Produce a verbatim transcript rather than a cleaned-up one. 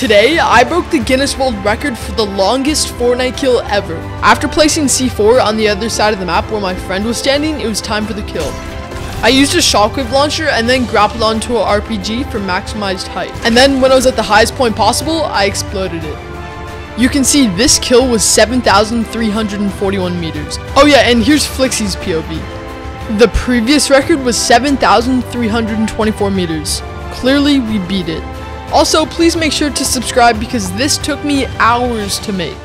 Today, I broke the Guinness World Record for the longest Fortnite kill ever. After placing C four on the other side of the map where my friend was standing, it was time for the kill. I used a shockwave launcher and then grappled onto a R P G for maximized height. And then when I was at the highest point possible, I exploded it. You can see this kill was seven thousand three hundred forty-one meters. Oh yeah, and here's Flixie's P O V. The previous record was seven thousand three hundred twenty-four meters. Clearly, we beat it. Also, please make sure to subscribe because this took me hours to make.